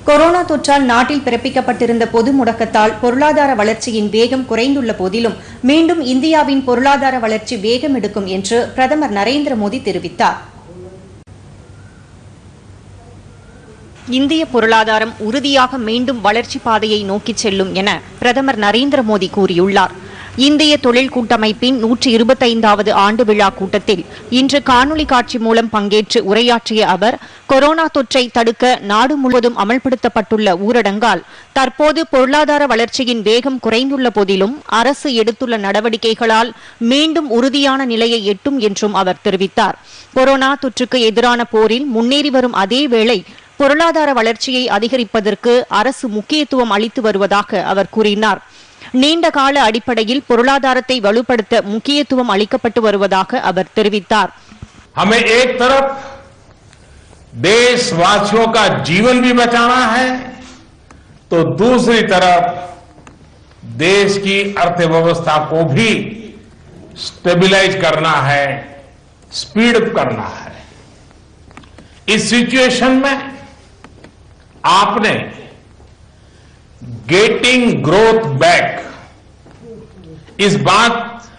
Corona தொற்றால் நாட்டில் பிறப்பிக்கப்பட்டிருந்த பொது முடக்கத்தால் பொருளாதார வளர்ச்சியின் வேகம் குறைந்துள்ள போதிலும் மீண்டும் இந்தியாவின் பொருளாதார வளர்ச்சி வேகம் எடுக்கும் என்று பிரதமர் நரேந்திர மோடி தெரிவித்தார். இந்திய பொருளாதாரம் உறுதியாக மீண்டும் வளர்ச்சி பாதையை நோக்கிச் செல்லும் என பிரதமர் நரேந்திர மோடி கூறியுள்ளார். இந்திய தொழில் கூட்டமைப்பின் 125வது ஆண்டு விழா கூட்டத்தில் இன்று காணொலி காட்சி மூலம் பங்கேற்று உரையாற்றிய அவர், கொரோனா தொற்றை தடுக்க நாடு முழுவதும் அமல்படுத்தப்பட்டுள்ள ஊரடங்கால் தற்போது பொருளாதார வளர்ச்சியின் வேகம் குறைந்துள்ள போதிலும் அரசு எடுத்துள்ள நடவடிக்கைகளால் மீண்டும் உறுதியான நிலையை எட்டும் என்றும் அவர் தெரிவித்தார். கொரோனா தொற்றுக்கு எதிரான போரில் முன்னேறி வரும் அதேவேளை பொருளாதார வளர்ச்சியை அதிகரிப்பதற்கு அரசு முக்கியத்துவம் அளித்து வருவதாக அவர் கூறினார். நீண்ட கால அடிப்படையில் பொருளாதாரத்தை வலுப்படுத்த முக்கியத்துவம் அளிக்கப்பட்டு வருவதாக அவர் தெரிவித்தார். हमें एक तरफ देशवासियों का जीवन भी बचाना है, तो दूसरी तरफ देश की अर्थव्यवस्था को भी स्टेबलाइज करना है, स्पीड अप करना है. इस सिचुएशन में आपने गेटिंग ग्रोथ बैक इस बात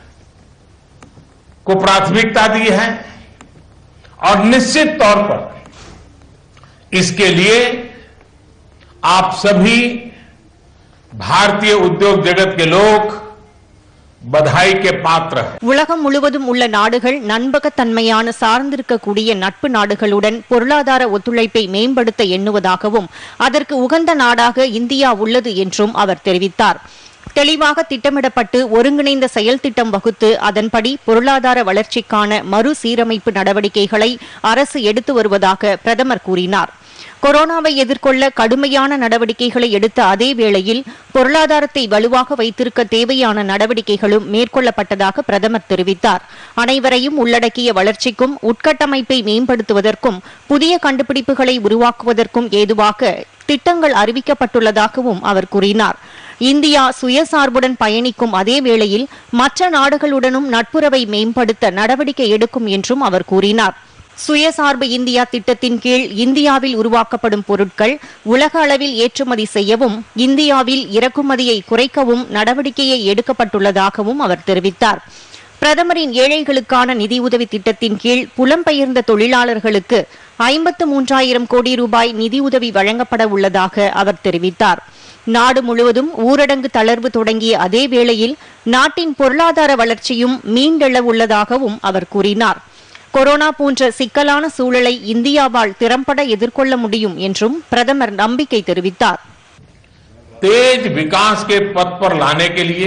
को प्राथमिकता दी है और निश्चित तौर पर इसके लिए आप सभी भारतीय उद्योग जगत के लोग बधाई के पात्र हैं. உலகம் முழுவதும் உள்ள நாடுகள் நண்பகத்தன்மையான சார்ந்திருக்கக்கூடிய நட்பு நாடுகளுடன் பொருளாதார ஒத்துழைப்பை மேம்படுத்த எண்ணுவதாகவும் அதற்கு உகந்த நாடாக இந்தியா உள்ளது என்றும் அவர் தெரிவித்தார். தெளிவாக திட்டமிடப்பட்டு ஒருங்கிணைந்த செயல் திட்டம் வகுத்து அதன்படி பொருளாதார வளர்ச்சிக்கான மறுசீரமைப்பு நடவடிக்கைகளை அரசு எடுத்து வருவதாக பிரதமர் கூறினார். கொரோனாவை எதிர்கொள்ள கடுமையான நடவடிக்கைகளை எடுத்த அதே வேளையில் பொருளாதாரத்தை வலுவாக வைத்திருக்க தேவையான நடவடிக்கைகளும் மேற்கொள்ளப்பட்டதாக பிரதமர் தெரிவித்தார். அனைவரையும் உள்ளடக்கிய வளர்ச்சிக்கும் உட்கட்டமைப்பை மேம்படுத்துவதற்கும் புதிய கண்டுபிடிப்புகளை உருவாக்குவதற்கும் ஏதுவாக திட்டங்கள் அறிவிக்கப்பட்டுள்ளதாகவும் அவர் கூறினார். இந்தியா சுயசார்புடன் பயணிக்கும் அதே வேளையில் மற்ற நாடுகளுடனும் நட்புறவை மேம்படுத்த நடவடிக்கை எடுக்கும் என்றும் அவர் கூறினார். சுயசார்பு இந்தியா திட்டத்தின் கீழ் இந்தியாவில் உருவாக்கப்படும் பொருட்கள் உலக அளவில் ஏற்றுமதி செய்யவும் இந்தியாவில் இறக்குமதியை குறைக்கவும் நடவடிக்கையை எடுக்கப்பட்டுள்ளதாகவும் அவர் தெரிவித்தார். பிரதமரின் ஏழைகளுக்கான நிதியுதவி திட்டத்தின் கீழ் புலம்பெயர்ந்த தொழிலாளர்களுக்கு 53,000 கோடி ரூபாய் நிதியுதவி வழங்கப்பட உள்ளதாக அவர் தெரிவித்தார். நாடு முழுவதும் ஊரடங்கு தளர்வு தொடங்கிய அதே வேளையில் நாட்டின் பொருளாதார வளர்ச்சியும் மீண்டெழ உள்ளதாகவும் அவர் கூறினார். கொரோனா போன்ற சிக்கலான சூழலை இந்தியாவால் திறம்பட எதிர்கொள்ள முடியும் என்றும் பிரதமர் நம்பிக்கை தெரிவித்தார். तेज विकास के पथ पर लाने के लिए,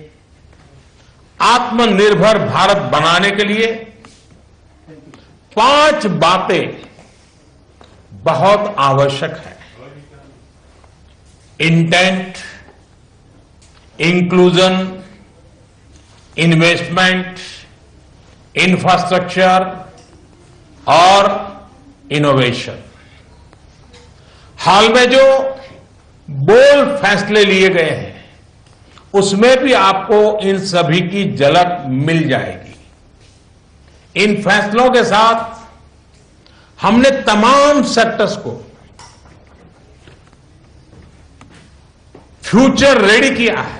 आत्मनिर्भर भारत बनाने के लिए 5 बातें बहुत आवश्यक है. इंटेंट, इंक्लूजन, इन्वेस्टमेंट, इंफ्रास्ट्रक्चर और इनोवेशन. हाल में जो बोल्ड फैसले लिए गए हैं उसमें भी आपको इन सभी की झलक मिल जाएगी. इन फैसलों के साथ हमने तमाम सेक्टर्स को फ्यूचर रेडी किया है.